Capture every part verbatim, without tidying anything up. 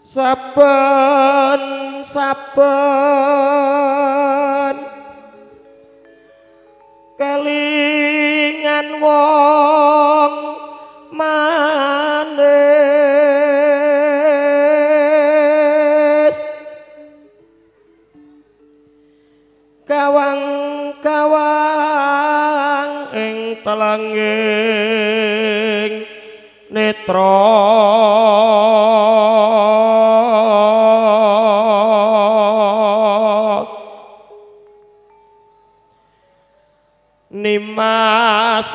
saben saben kelingan wong manis kawang-kawang ing telenging netra nimas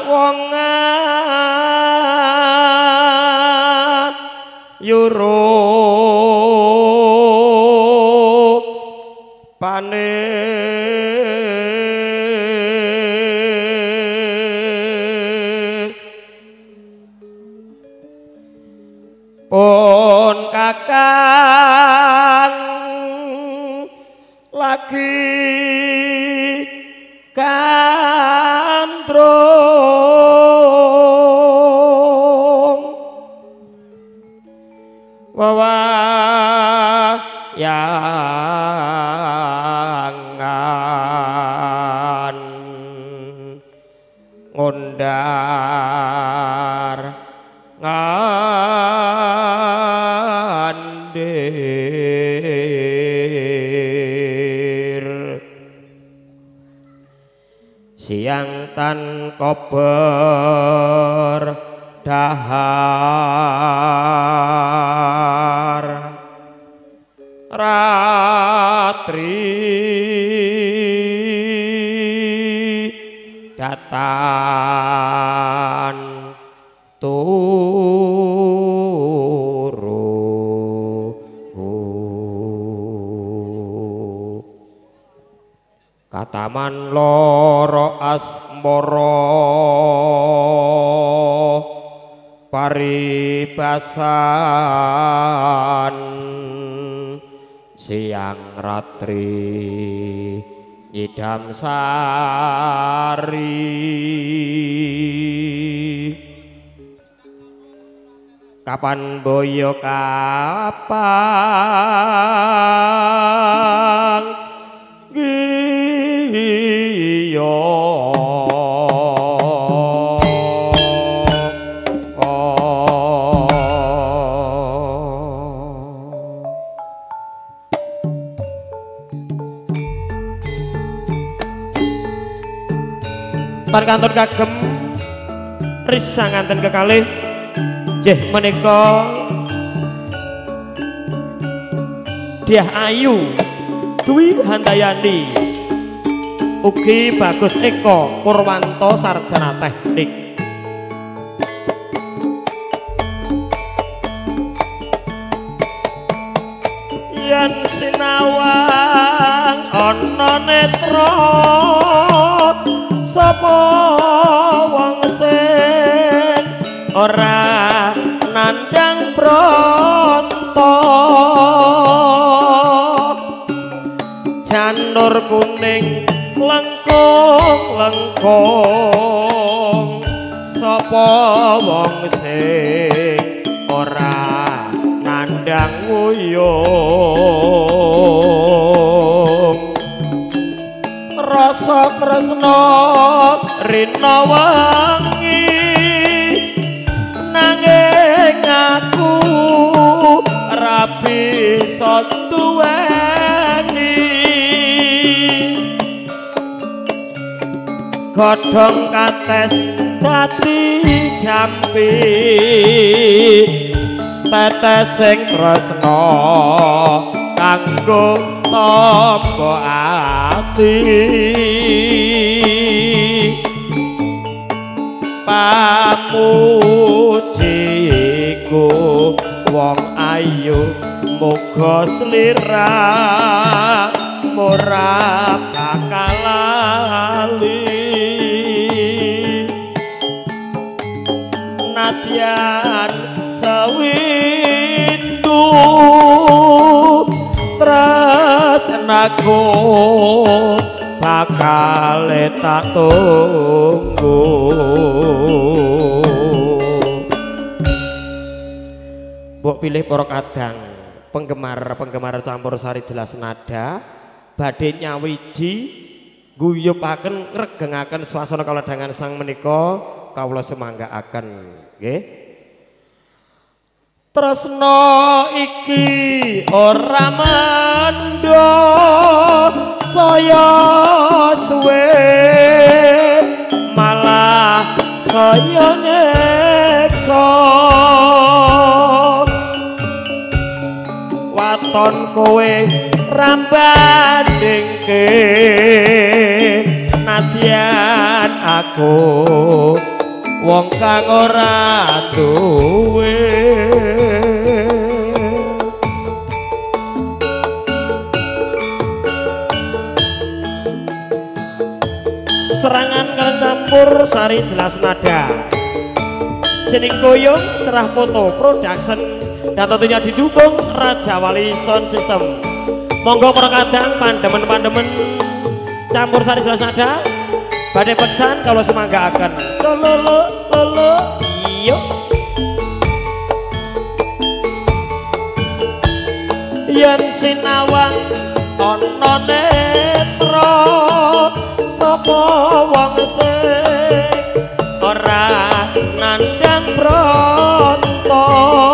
wongan yuro pane pun kakang lagi kandrung wawayangan ngondar ngandir siang tan kober dahar ratri datan turu kataman loro asmara paribasan siang ratri idam sari kapan boyo kapan giyo tan kantor kagem risa nganten kekalih jeh menika Diah Ayu Dwi Handayani ugi Bagus Eko Purwanto sarjana teknik yen sinawang ana netra sapa wong sing ora nandang pronto janur kuning lengkung lengkung sapa wong sing ora nandang wuyung rasa tresna rina wangi nanging aku ra bisa duweni godhong kates dadi jampi tetes sing tresna kanggo tampa ati pamujiku wong ayu muga slira ora bakal lali nadyan sawindu tresnaku bakal tak tunggu mbok pilih para kadang penggemar-penggemar campur sari jelas nada badhe nyawiji guyupaken ngregengaken swasana kaladangan sang menika kawula semanggaaken nggih. Tresna iki ora mandha saya suwe malah saya nyeksa waton kowe rambandingke nadyan aku wong kang ora duwe serangan kalian campur sari jelas nada Sining Koyong Cerah Foto Production dan tentunya didukung Raja Wali Sound System. Monggo para kadang pandemen-pandemen campur sari jelas nada badhe peksan kalau semangga akan sololo lolo iyo yen sinawang ana netra sapa wong sing ora nandang pronto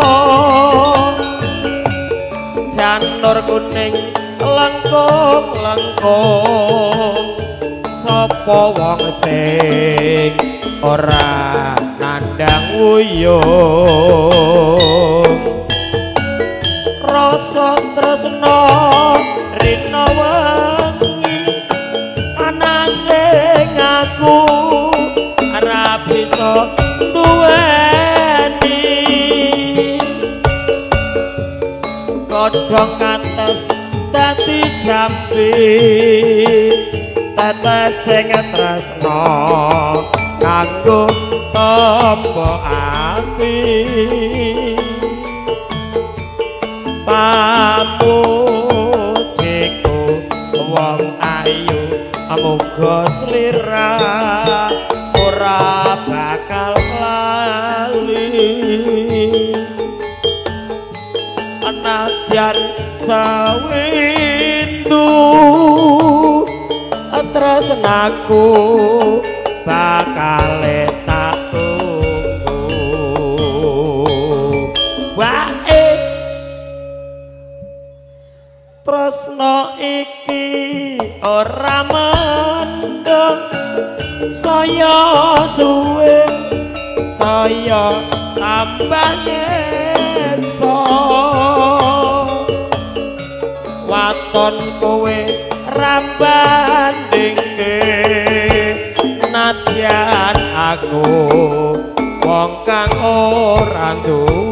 janur kuning lengkung-lengkung sapa wong sing ora nandang wuyung rasa tresna rina wengi ananging aku ora bisa duweni kodhong kates dadi jambi tetes sing tresna kanggo tampa ati pamujiku wong ayu muga slira ora bakal lali anadyan sawindu tresnaku bakal tak tunggu wae tresna iki ora mendeng saya suwe saya tambah nyeksa waton kowe rambandingke nadyan aku wong kang ora duwe